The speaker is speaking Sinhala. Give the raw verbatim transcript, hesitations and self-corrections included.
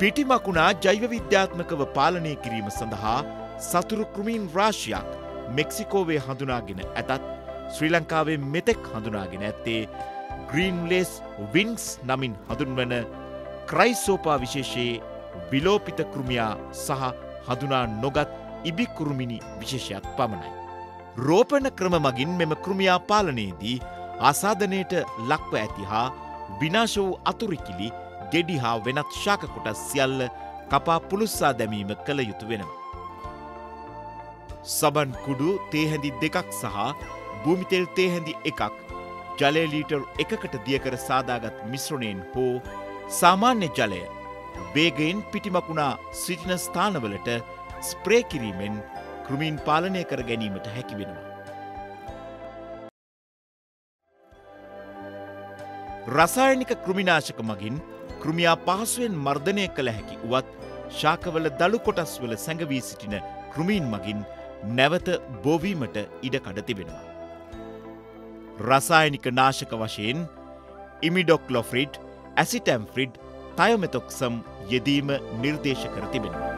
පිටිමකුණා ජෛව විද්‍යාත්මකව පාලනය කිරීම සඳහා සතුරු කෘමීන් රාශියක් මෙක්සිකෝවේ හඳුනාගෙන ඇතත් ශ්‍රී ලංකාවේ මෙතෙක් හඳුනාගෙන ඇත්තේ ග්‍රීන්ලේස් වින්ග්ස් නමින් හඳුන්වන ක්‍රයිසෝපා විශේෂයේ විලෝපිත කෘමියා සහ හඳුනා නොගත් ඉබිකුරුමිනි විශේෂයක් පමණයි. රෝපණ ක්‍රම මගින් මෙම කෘමියා පාලනයේදී ආසාදනයට ලක්ව ඇති හා විනාශ වූ අතුරුකිලි ගෙඩි හා වෙනත් ශාක කොටස් සියල්ල කපා පුළුස්සා දැමීම කළ යුතු වෙනවා. සබන් කුඩු තේහැඳි දෙකක් සහ භූමිතෙල් තේහැඳි එකක් ජලය ලීටර් එකකට දියකර සාදාගත් මිශ්‍රණයෙන් හෝ සාමාන්‍ය ජලය වේගයෙන් පිටිමකුණා සිටින ස්ථානවලට ස්ප්‍රේ කිරීමෙන් කෘමීන් පාලනය කර ගැනීමට හැකි වෙනවා. රසායනික කෘමිනාශක මගින් කෘමියා පහසුවෙන් මර්ධනය කළ හැකි වුවත් ශාකවල දළු කොටස් වල සැඟවී සිටින කෘමීන් මගින් නැවත බෝවීමට ඉඩකඩ තිබෙනවා. රසායනික නාශක වශයෙන් ඉමිඩොක්ලොෆ්රිඩ්, ඇසිටැම්ෆ්‍රිඩ්, තයොමෙතොක්සම් යෙදීම නිර්දේශ කර තිබෙනවා.